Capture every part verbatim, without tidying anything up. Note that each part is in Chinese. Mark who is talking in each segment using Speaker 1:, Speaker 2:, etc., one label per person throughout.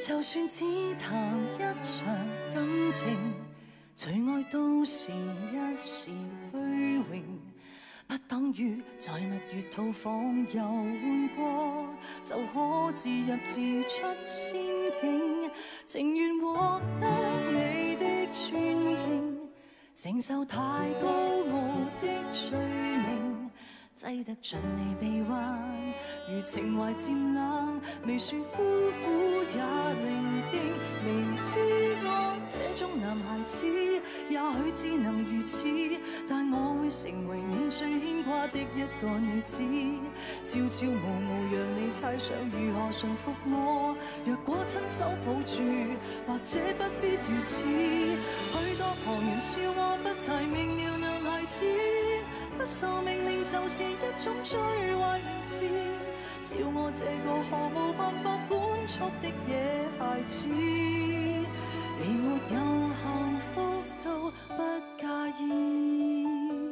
Speaker 1: 就算只談一場感情，隨愛都是一時虛榮，不等於在蜜月套房遊玩過，就可自入自出仙境。情願獲得你的尊敬，承受太高傲的罪名，擠得進你臂彎，如情懷漸冷，未算孤苦也伶仃。明知我這種男孩子，也許只能如此，但我會成為你最牽掛的一個女子，朝朝暮暮讓你猜想如何馴服我。若果親手抱住，或者不必如此。許多旁人笑我不提名了男孩子，不受命令就是一種最壞名詞，笑我這個毫無辦法管束的野孩子，連沒有幸福都不介意。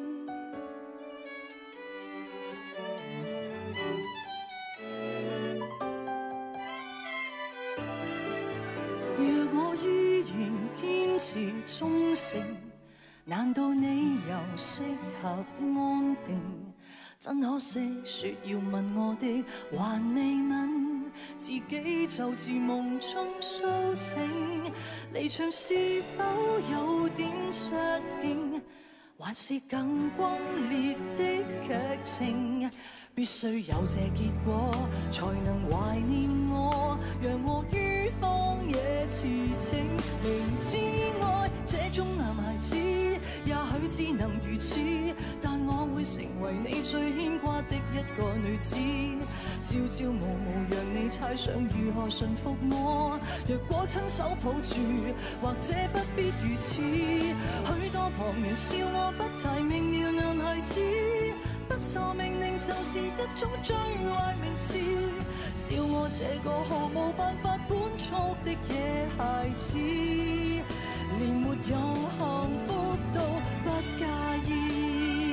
Speaker 1: 若我依然堅持忠誠，難道你又適合安定？真可惜，說要問我的還未問，自己就自夢中甦醒。離場是否有點失敬，還是更轟烈的劇情？必須有這結果，才能懷念我，讓我於荒野馳騁。明知愛這種男孩子，也許只能如此，但我會成為你最牽掛的一個女子，朝朝暮暮讓你猜想如何馴服我。若果親手抱住，或者不必如此。許多旁人笑我不提名了男孩子，不受命令就是一種最壞名詞，笑我這個毫無辦法管束的野孩子，連沒有幸福都不介意。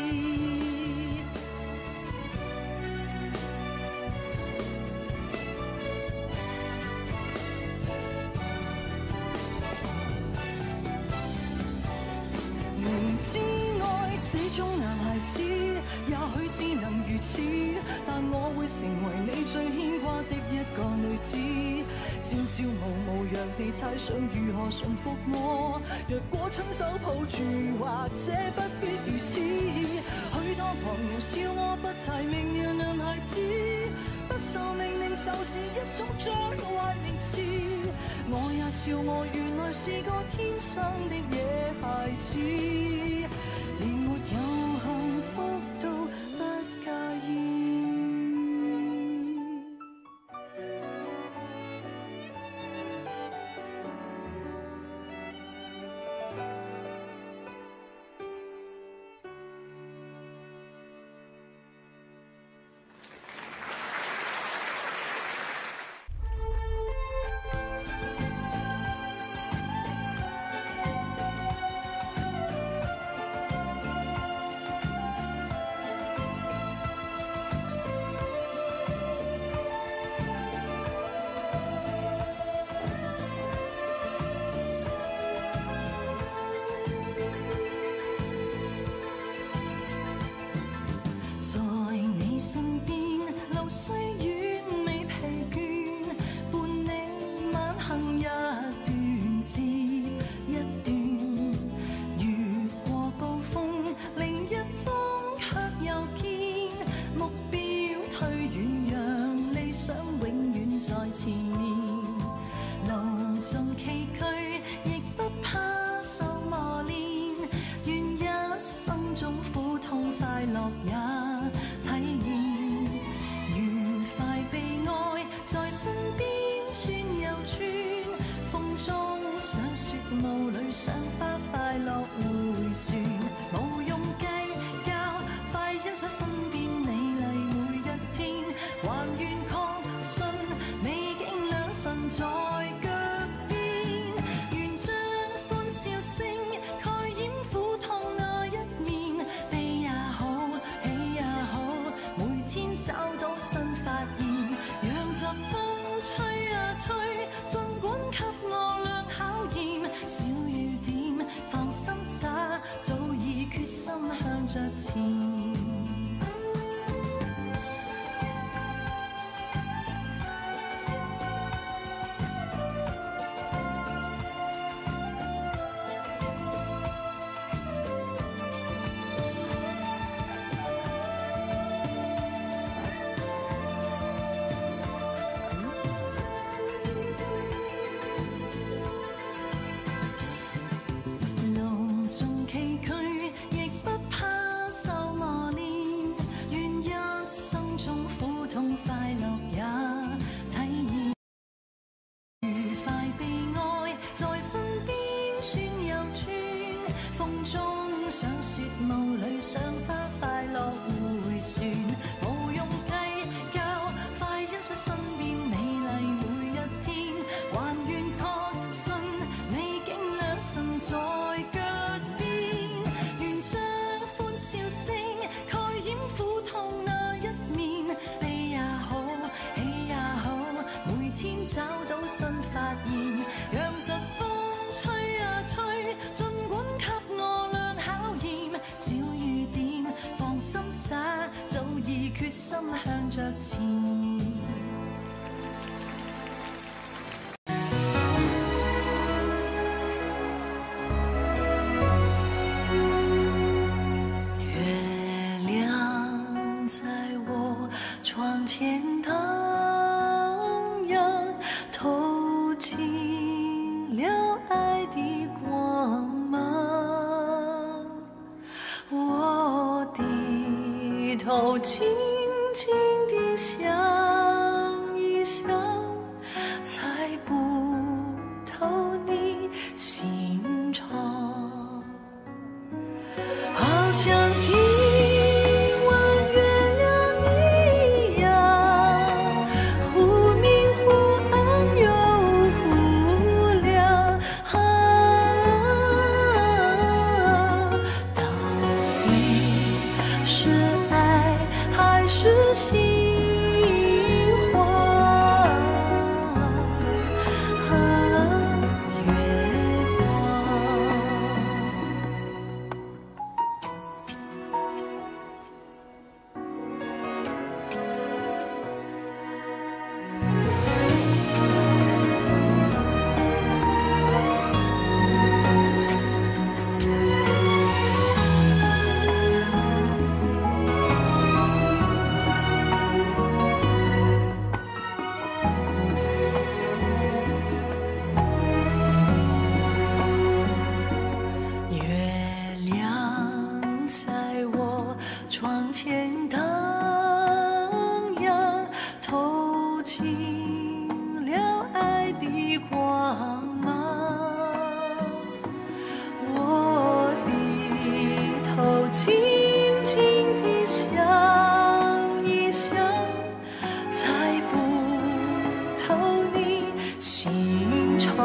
Speaker 1: 明知愛這種男孩子，也許只能如此，但我會成為你最牽掛的一個女子，朝朝暮暮讓你猜想如何馴服我。若果親手抱住，或者不必如此。許多旁人笑我不提名了男孩子，不受命令就是一種最壞名詞。我也笑我原來是個天生的野孩子，連沒有幸福都不介意。 決心向着前。头轻轻地想一想，猜不透你心肠，好像今晚月亮一样，忽明忽暗又忽亮，啊，到底是爱还是心慌？啊，月光。月亮在我窗前荡漾，透进了爱的光芒。我低头静静地想一想，猜不透你心肠，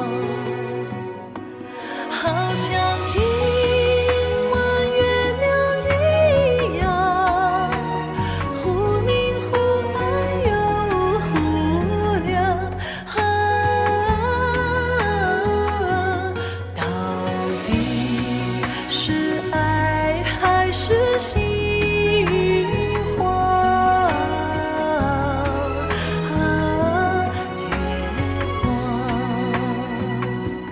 Speaker 1: 好像今晚月亮一样，忽明忽暗又忽亮，啊，到底是爱还是心慌？啊，月光。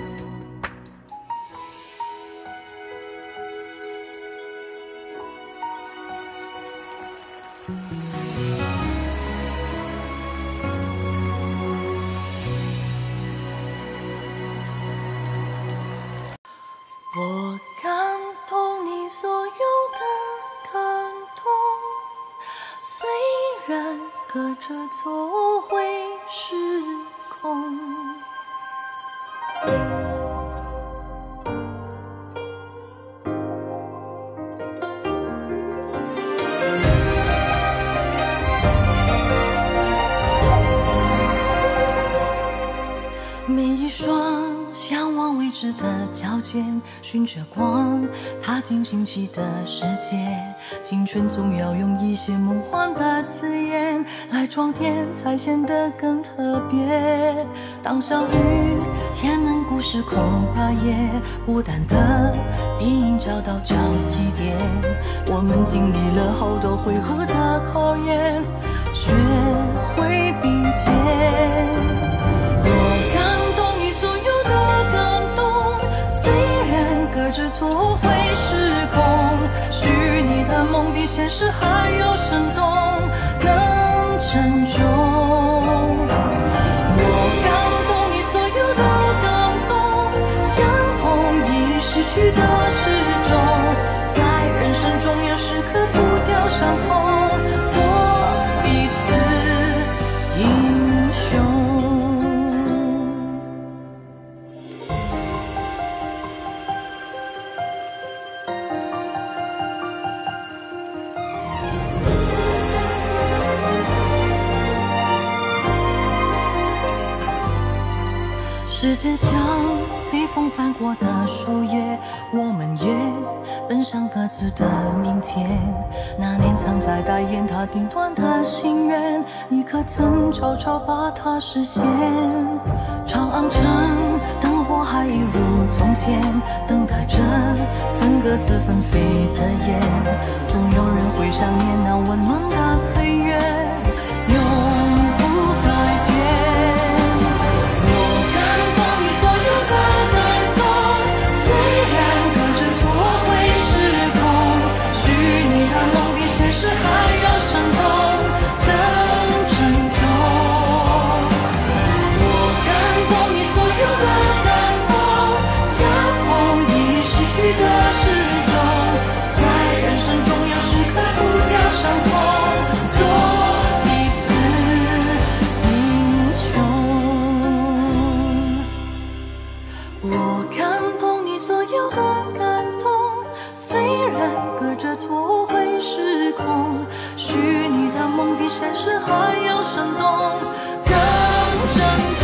Speaker 1: 我感动你所有的感动，虽然隔着错位时空。每一双向往未指的交尖，循着光踏进新奇的世界。青春总要用一些梦幻的字眼来装点，才显得更特别。当相遇填满故事空白页，孤单的背影找到交集点。我们经历了好多回合的考验，学会并肩。我感动你所有的感动，虽然隔着错会失控，虚拟的梦比现实还要生动，更沉重。我感动你所有的感动，相同已失去的始终，在人生重要时刻步调相同，做彼此英雄。时间像被风翻过的树叶，我们也奔向各自的明天。那年藏在大雁塔顶端的心愿，你可曾悄悄把它实现？长安城灯火还一如从前，等待着曾各自纷飞的雁。总有人会想念那温暖的岁月，永不改变。现实还要生动，更珍重。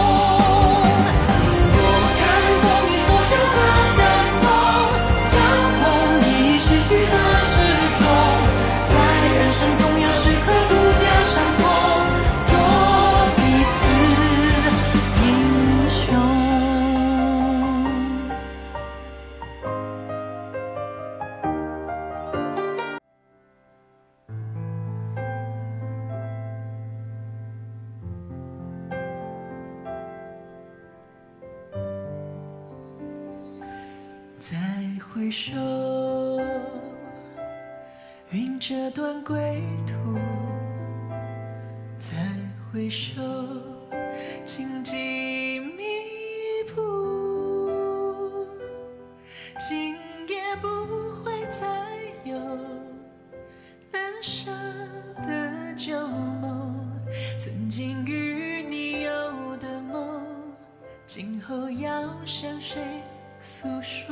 Speaker 1: 我感动你所有的感动，相同已失去的始终，在人生重要时刻步调相同，做彼此英
Speaker 2: 再回首，云这段归途；再回首，荆棘密布。今夜不会再有难舍的旧梦，曾经与你有的梦，今后要向谁诉说？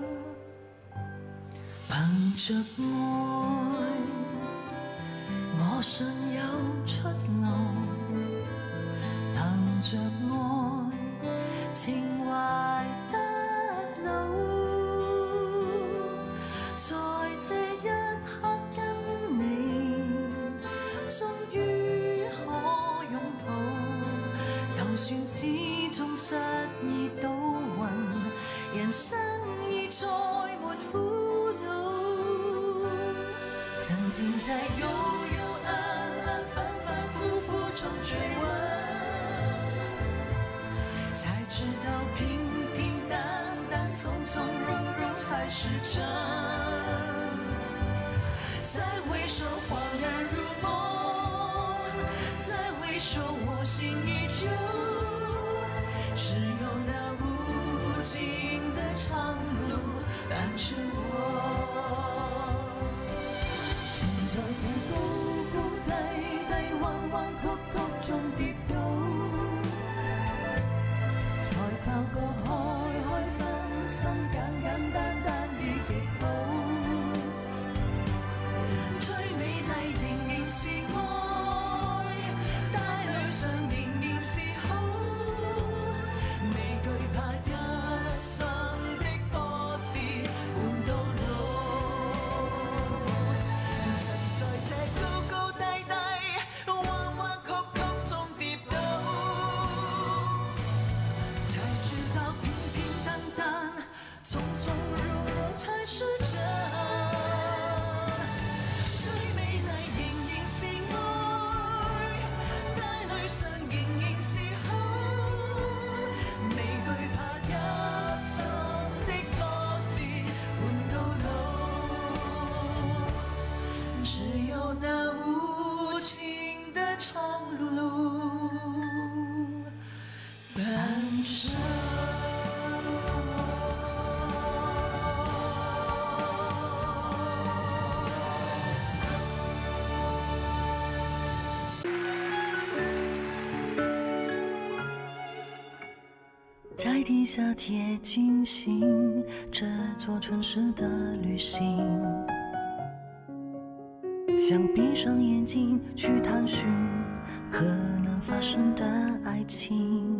Speaker 1: 憑着愛，我信有出路；憑着愛，情懷不老。在這一刻跟你，終於可擁抱，就算始終失意倒運，人生已再沒苦惱。曾經在幽幽暗暗、反反复复中追問，才知道平平淡淡、從從容容才是真。再回首，恍然如夢；再回首，我心依舊。只有那無盡的長路伴着我，站在這高高低低、彎彎曲曲中跌倒，才找個開開心心、簡簡單單已極好。最美麗仍然是愛，帶淚上仍然是好，未懼怕一在地下铁进行这座城市的旅行，想闭上眼睛去探寻可能发生的爱情。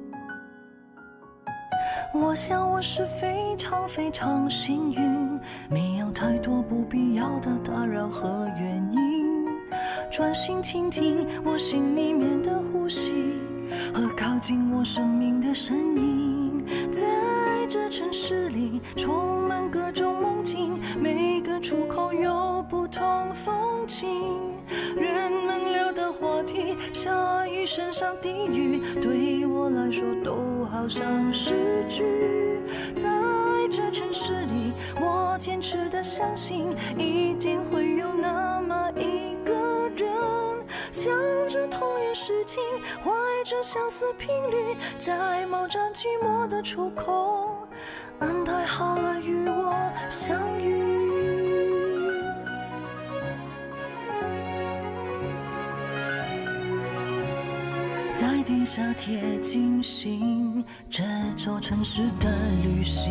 Speaker 1: 我想我是非常非常幸运，没有太多不必要的打扰和原因，专心倾听我心里面的呼吸和靠近我生命的声音。在这城市里充满各种梦境，每个出口有不同风景，人们聊的话题，下雨升上地狱，对我来说都好像诗句。在这城市里，我坚持的相信一定会有那么一个人，想着同样事情，怀着相似频率，在某站寂寞的出口安排好了与我相遇。在地下铁进行这座城市的旅行，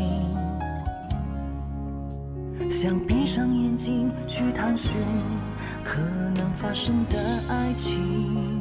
Speaker 1: 想闭上眼睛去探寻可能发生的爱情。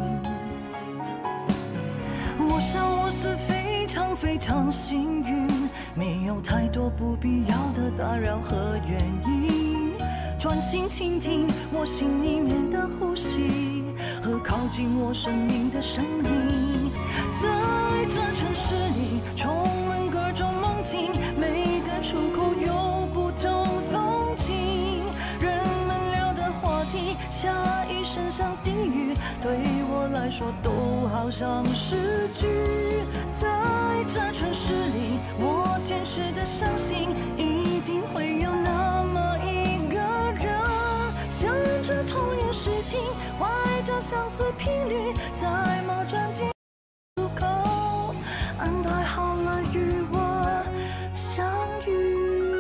Speaker 1: 我想我是非常非常幸运，没有太多不必要的打扰和原因，专心倾听我心里面的呼吸和靠近我生命的声音。在这城市里充满各种梦境，每个出口有不同风景，人们聊的话题，下一声像地狱，对我来说都好像诗句。在这城市里，我坚持的相信一定会有那么一个人，想着同样事情，怀着相似频率，在某站进出口安排好了与我相遇。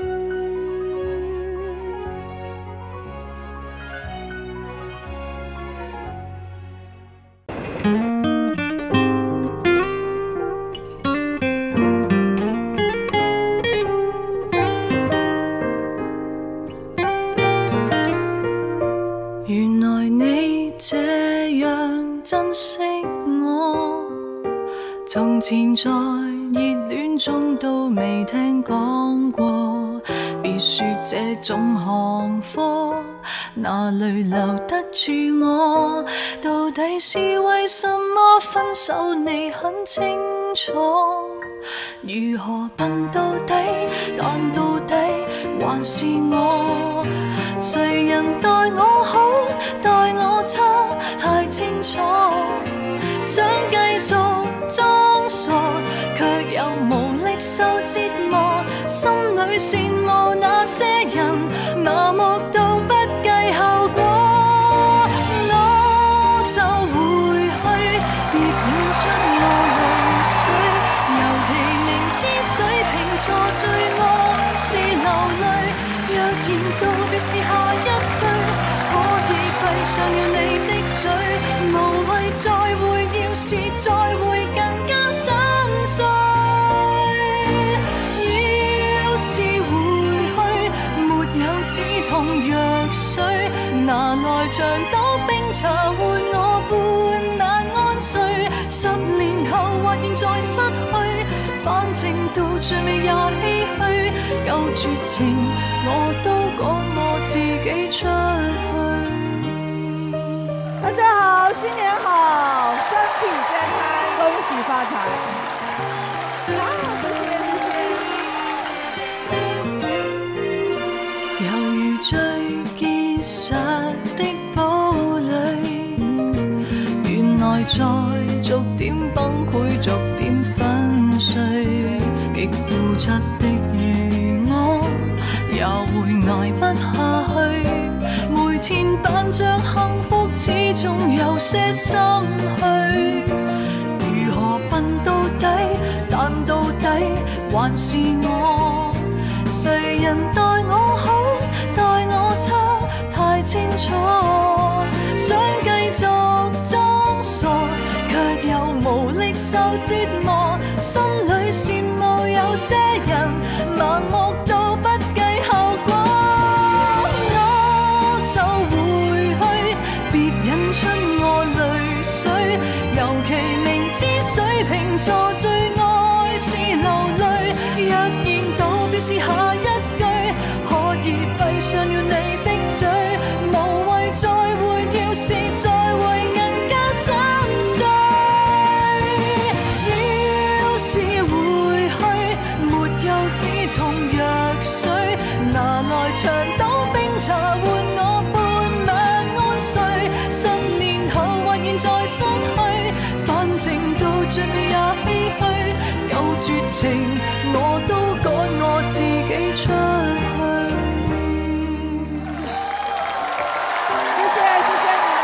Speaker 1: 原來你這樣珍惜我，從前在熱戀中都未聽講過，別說這種行貨哪裏留得住我，到底是為什麼分手你很清楚，如何笨到底，但到底還是我，誰人待我好，待我差，太清楚，想繼續裝傻，卻又無力受折磨，心裏羨慕那些人，麻木到不計後果，我就回去，別演出我淚水，尤其明知水瓶座最愛是流淚，若然道別是下一句，可以閉上了你的嘴，無謂再會，要是再會更加心碎，要是回去沒有止痛藥水，拿來像倒冰茶換我半晚安睡，十年後或現在失去，反正到最尾也唏噓，夠絕情我都趕我自己出去。
Speaker 3: 大家好，新年好，身体健康，恭喜发财！好，谢谢谢谢。
Speaker 1: 猶如最結實的堡壘，原來在逐點崩潰，逐點粉碎，極固執的如我，也會捱不下去。每天扮着幸福，始終有些心虛。如何笨到底，但到底還是我。誰人待我好，待我差，太清楚。想繼續裝傻，卻又無力受折磨，心裏羨是下一句，可以閉上了你的嘴，無謂再會，要是再會更加心碎。要是回去，沒有止痛藥水，拿來長島冰茶換我半晚安睡。十年後或現在失去，反正到最尾也唏噓。夠絕情，我都趕我自己出去。
Speaker 3: 謝謝，謝謝你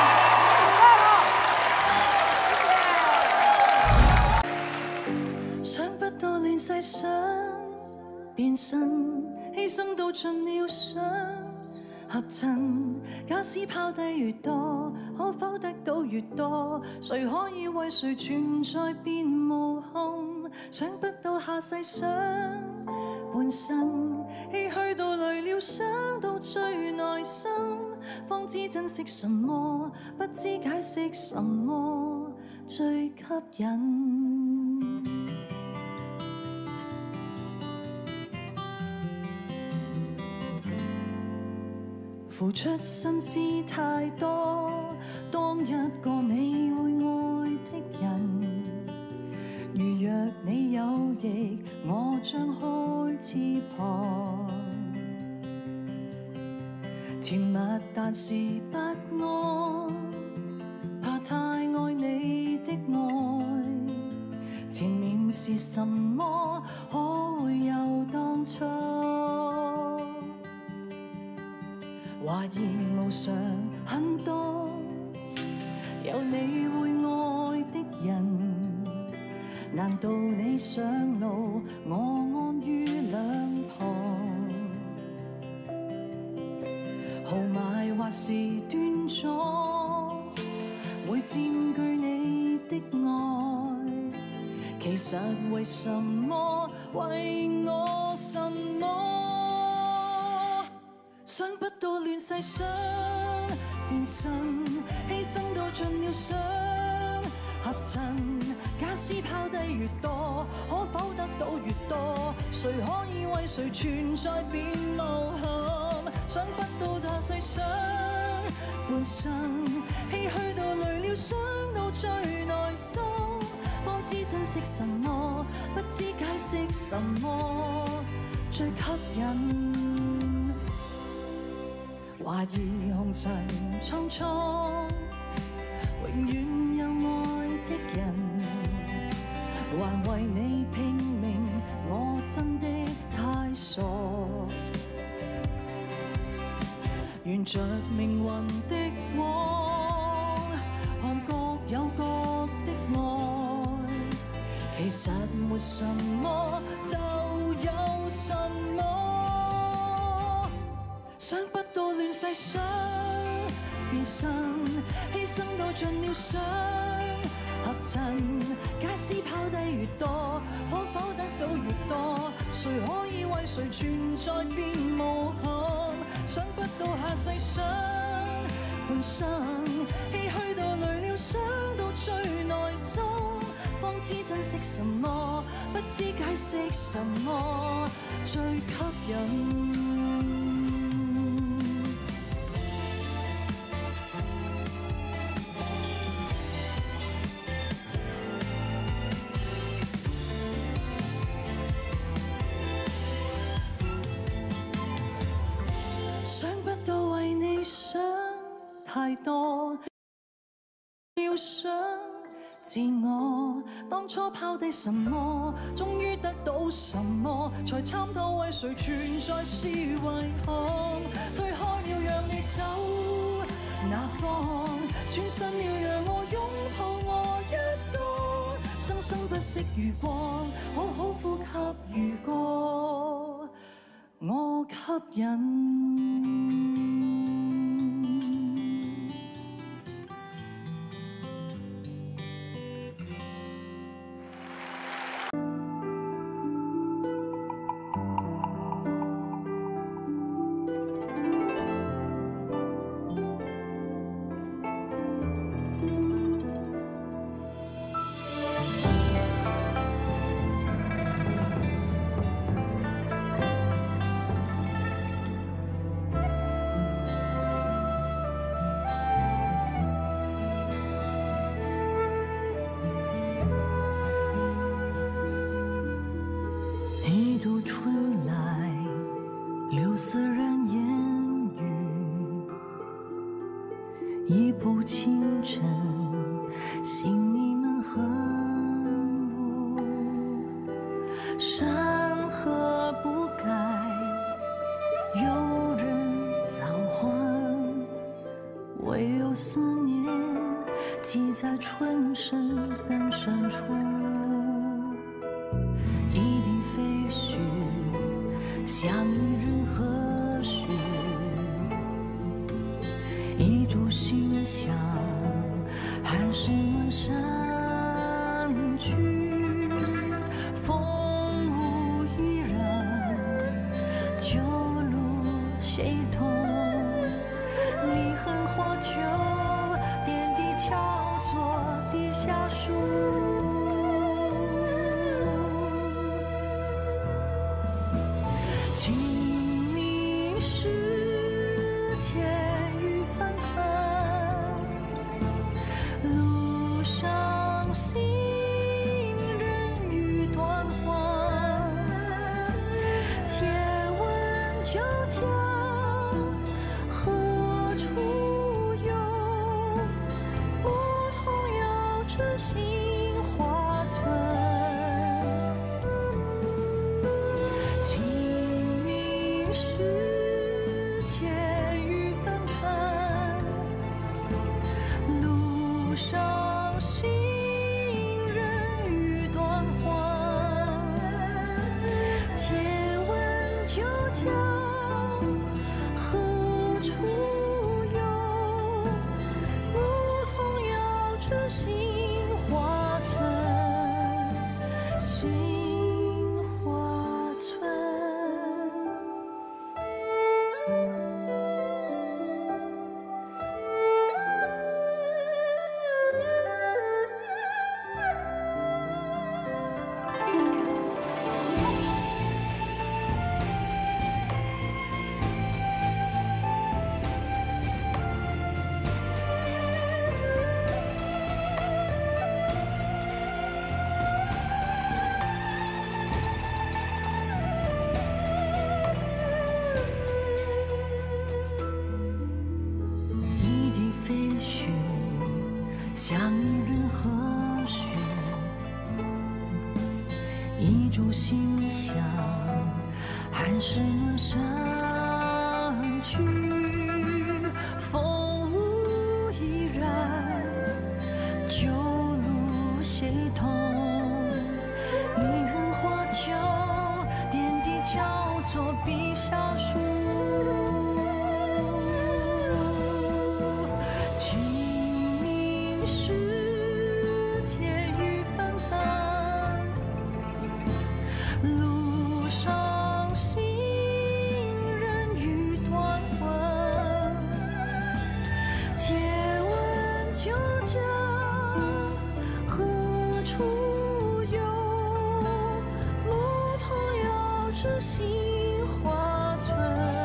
Speaker 3: 們，謝謝。
Speaker 1: 想不到亂世想變身，犧牲到盡了想合襯。假使拋低越多，可否得到越多？誰可以為誰存在變無憾？想不到下世想半生，唏噓到累了，想到最內心，方知珍惜什麼，不知解釋什麼最吸引。付出心思太多，當一個你會愛的人。如若你有翼，我張開翅膀。甜蜜但是不安，怕太愛你的愛。前面是什麼，可會有當初？懷疑無常很多，有你會愛的人。難道你上路，我安於兩旁？豪邁或是端莊，會佔據你的愛。其實為什麼，為我什麼？想不到亂世想變身，犧牲到盡了想合襯。假使拋低越多，可否得到越多？誰可以為誰存在變無憾？想不到大世想半生，唏噓到累了，想到最內心，方知珍惜什麼，不知解釋什麼最吸引。懷疑紅塵蒼蒼，永遠有愛的人。還為你拼命，我真的太傻。沿着命運的網，看各有各的愛。其實沒什麼，就有什麼。想不到亂世想變身，犧牲到盡了想合襯。假使拋低越多，可否得到越多？誰可以為誰存在變無憾？想不到下世想半生，唏噓到累了，想到最內心，方知珍惜什麼，不知解釋什麼最吸引。太多要想自我，當初拋低什麼，終於得到什麼，才參透為誰存在是遺憾。推開了讓你走那方，轉身了讓我擁抱我一個，生生不息如光，好好呼吸如歌，我吸引。 一步清晨，心你们恨我，山河不改，有人早还，唯有思念记在春深更深处。一地飞絮，像一人何须？一株馨香，寒食暖山去。风物依然，旧路谁同？离恨花酒，点滴挑作笔下书。清明时节雨纷纷，路上行人欲断魂。借问旧家何处有？牧童遥指杏花村。时节雨纷纷，路上行人欲断魂。借问旧家何处有？牧童遥指杏花村，杏花村。像一人何须？一株馨香，寒食暖山去。风物依然，旧路谁同？离恨花酒，点滴交作笔下书。时节雨纷纷，路上行人欲断魂。借问旧家何处有？牧童遥指杏花村。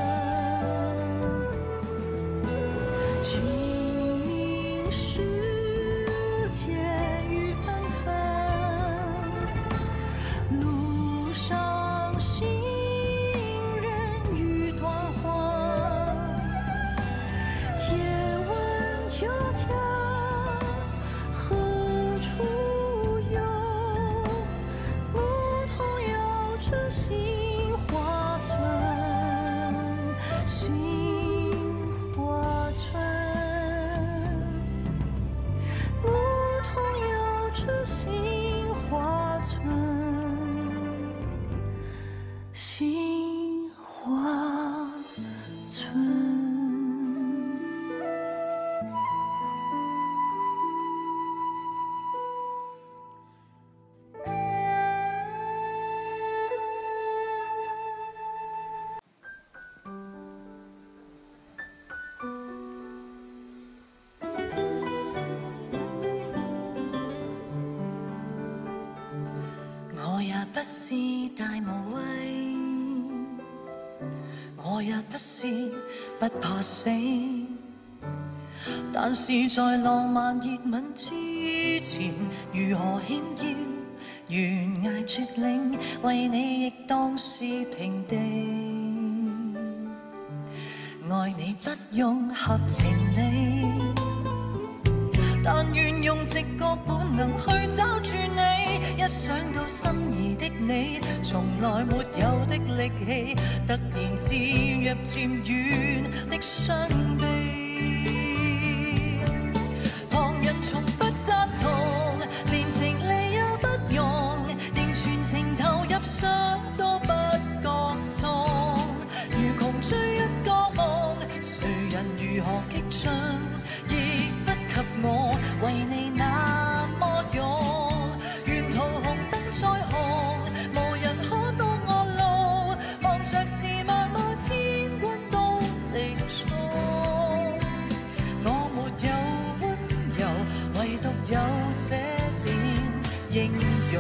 Speaker 1: 清明时节雨纷纷，路上行人欲断魂。借问旧家何处有？牧童遥指杏花村，杏花村。牧童遥指杏花村，杏花村。我也不是大无畏，我也不是不怕死，但是在浪漫热吻之前，如何险要悬崖绝岭，为你亦当是平地。爱你不用合情理。 但願用直覺本能去找住你。一想到心儀的你，從來沒有的力氣，突然似入漸遠的傷悲。旁人從不贊同，連情理也不用，仍全情投入，想都不覺痛。如窮追一個夢，誰人如何激進，亦不及我為你那麼勇。沿途紅燈再紅，無人可當我路，望着是萬馬千軍都直衝。我沒有溫柔，唯獨有這點英勇。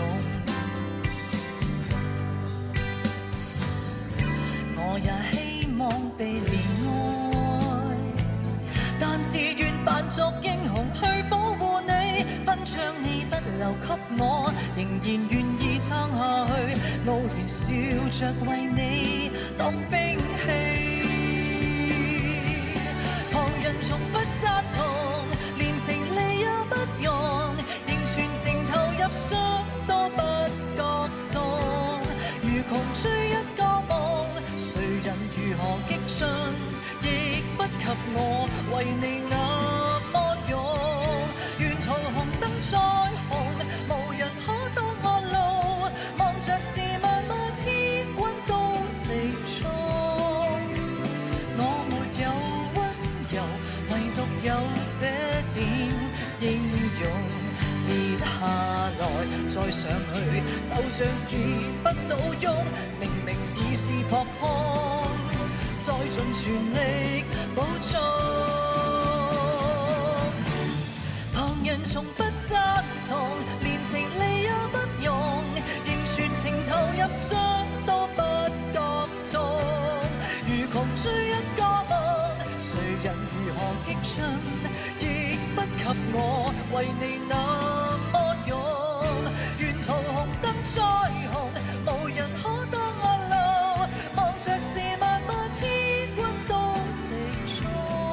Speaker 1: 我也希望被憐愛，但自願扮作英雄去保護你。勳章你不留給我，仍然願意撐下去，傲然笑着為你當兵器。旁人從不贊同，連情理也不用，仍全情投入，想都不覺痛。如窮追一個夢，誰人如何激進，亦不及我為你那麼勇。沿途紅燈再紅，無人可當我路，望着是萬馬千軍都直衝。我沒有溫柔，唯獨有這點英勇。跌下來再上去，就像是不倒翁，明明已是撲空，再盡全力補充。旁人從不贊同，連情理也不用，仍全情投入，想都不覺痛。如窮追一個夢，誰人如何激進，亦不及我為你那麼勇。沿途紅燈再紅，無人可當我路，望着是萬馬千軍都直衝。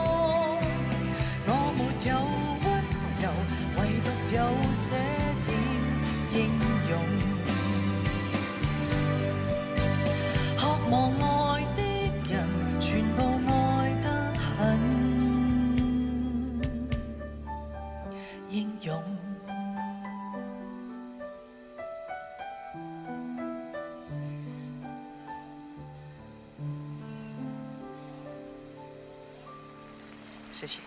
Speaker 1: 我沒有溫柔，唯獨有這點英勇。渴望愛的人，全部愛得很英勇。謝謝。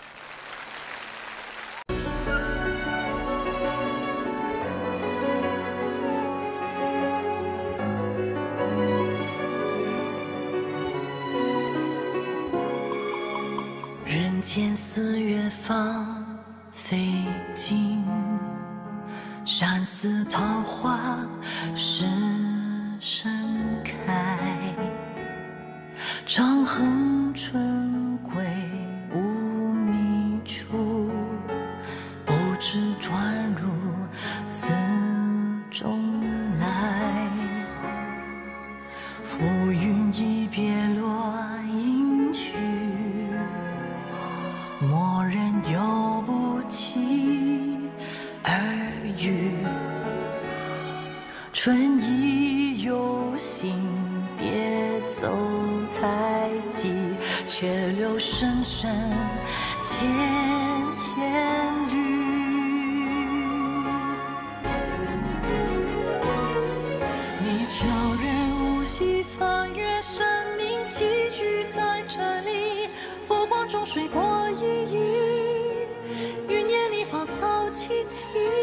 Speaker 1: 人间四月芳菲尽，山寺桃花始盛开。长恨春归无觅处，不知转入此中来。浮云一别落阴去，蓦然又不期而遇。春意有心，别走太急，且留深深浅浅绿。你悄然无息翻越生命棋局在这里，佛光中水波熠熠，云烟里芳草萋萋，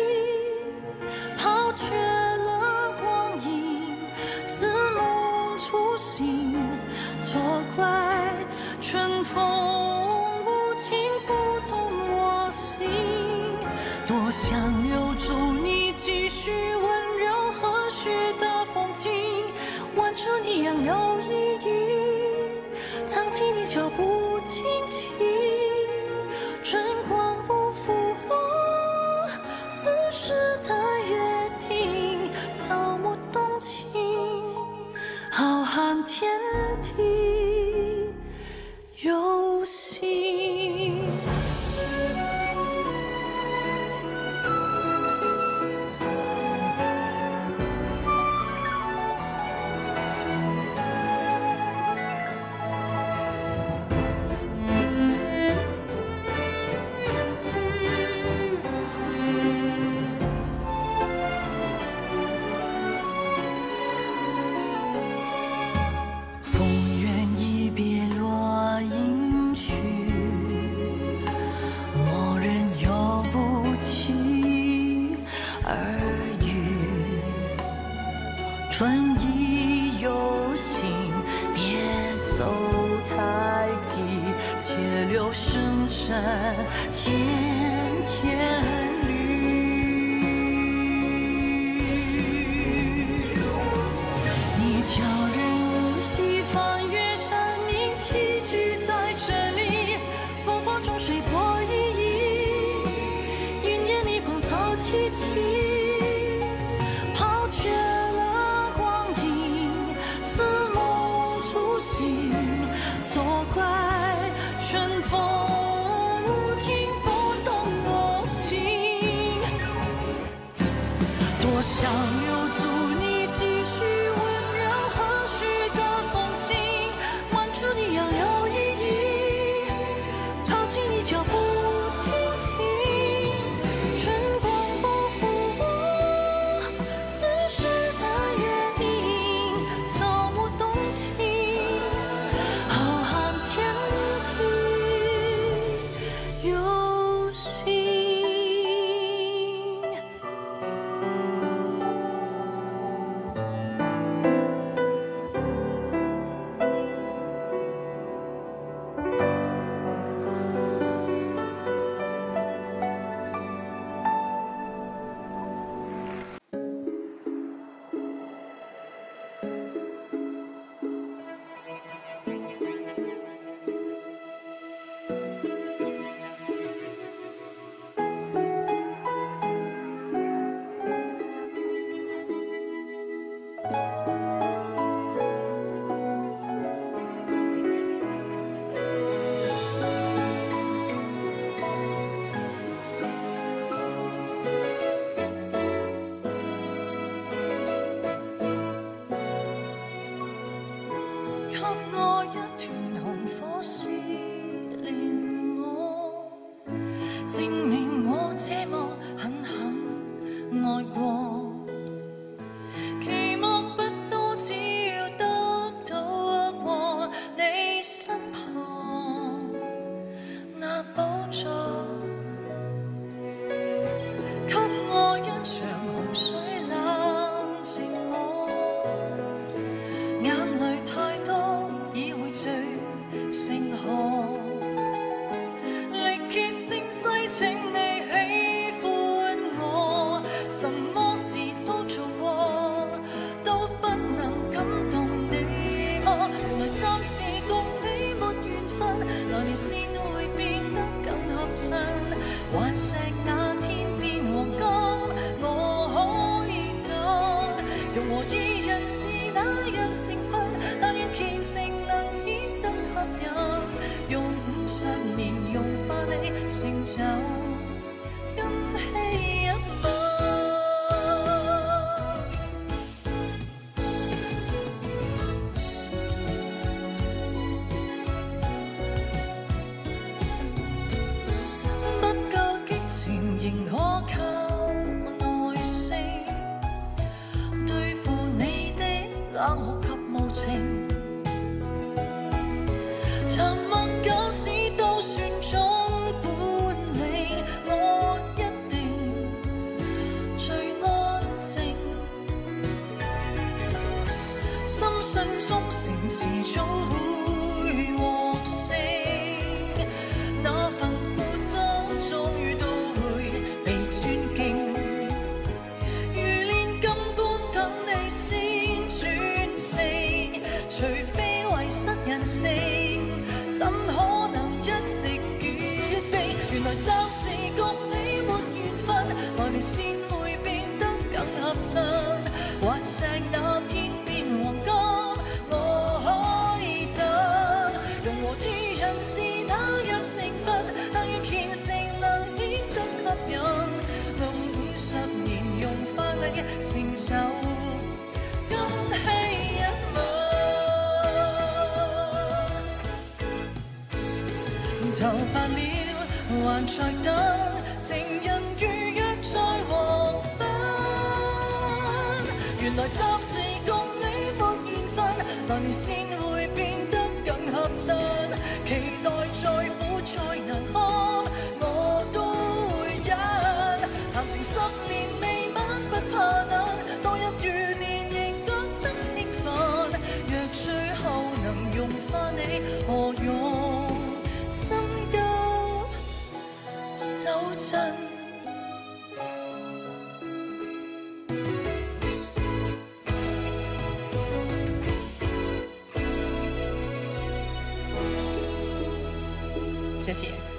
Speaker 1: 抛却了光阴，似梦初醒，错怪春风无情不懂我心。多想留住你继续温柔和煦的风景，挽住你杨柳依依，藏起你脚步轻轻，春光不负我似时的约定，草木动情，浩瀚天地有心。 铁流深山千千缕。你悄然无息翻越山林，栖居在这里，风光中水波熠熠，云烟里芳草萋萋。抛却了光阴，似梦初醒，错怪春风无情拨动我心。多想留住你，继续温柔和煦的风景，挽住你杨柳依依，唱起你脚步轻轻。春光不负我似是的约定，从无动情，浩瀚天地有心。給我一團紅火撕練我，證明我這麼狠狠愛過。期望不多，只要得到過你身旁那寶座。給我一場洪水冷靜我，眼淚太多已會醉成河。力竭聲嘶請你喜歡我，什麼事都做過，都不能感動你嗎？原來暫時共你沒緣分，來年先會變得更合襯。頑石那天變黃金，我可以等。容和二人是那樣成分，但願虔誠能顯得吸引。用五十年融化你成就，今夕一吻。不夠激情，仍可靠耐性對付你的冷酷及無情。沉默假使都算種本領，我一定最安靜。深信忠誠遲早會獲勝，那份固執終於都會被尊敬。如煉金般等你先轉性，除非遺失人性，怎可能一直結冰？原來暫時共你沒緣分，來年先會變得更合襯。頑石那天變黃金，我可以等。容和二人是那樣成分，但願虔誠能顯得吸引。用五十年融化你成就，今夕一吻。頭白了，還在等，情人預約在黃昏。原來暫時共你沒緣分，來年先會變得更合襯。期待再苦再難堪，我都會忍。談情十年未晚不怕等，多一餘年仍覺得興奮。若最後能融化你，何用
Speaker 2: 真。
Speaker 1: 谢谢。